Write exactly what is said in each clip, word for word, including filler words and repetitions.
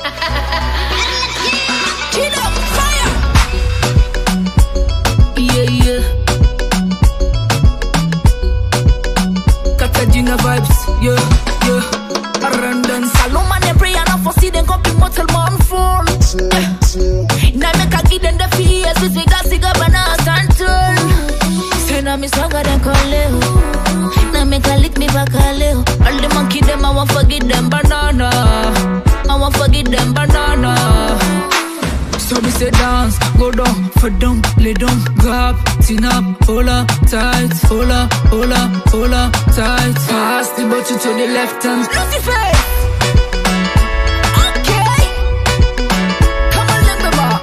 Get up, fire! Yeah, yeah. Cartagena vibes, yeah, yeah. Arrandan Saloma ne pray and for see them copy mortal man phone. Now make a give them the fears with the gas cigar bananas and turn. Say now me stronger than Kaleo. Now make a lick me back Kaleo. All the monkey them I won't forget them banana. I won't forget them banana. So we say dance, go down, for down, lay down, grab, tin up, hola, tight, hola, hola, hola, tight. Pass the button to the left hand. Lucifer! Okay! Come on, let me back.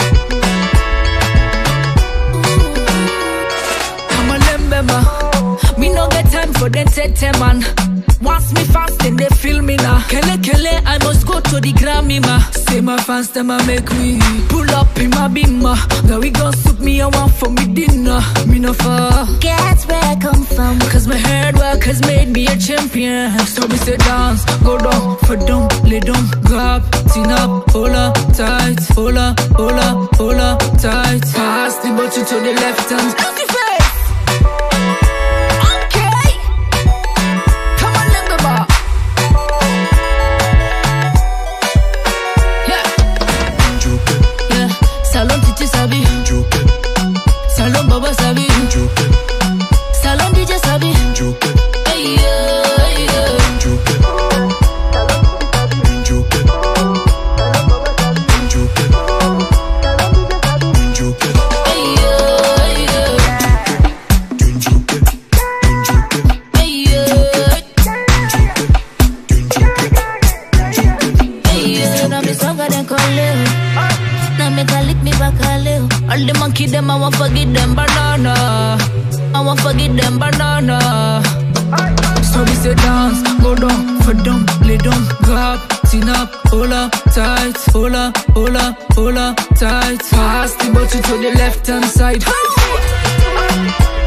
Come on, let me back. Me no get time for them tete man. Once me fast then they feel me now. Kele kele, I must go to the Grammy ma. Say my fans them a make me pull up in my bimmer. Now we gon' soup me a one for me dinner. Me no forget where I come from, cause my hard work has made me a champion. So we say dance, go down, for down, lay down, grab, tin up, hola, tight, hola, hola, hola, tight. Pass the button to the left hand. Salon Titi Sabi, Salon Baba Sabi, Salon D J Sabi, hey yeah, hey yeah. All the monkey them, I won't forget them banana. I won't forget them banana. So we say dance, go down, for down, lay down, grab, tin up, hola, tight, hola, hola, hola, tight. Pass the button to the left hand side.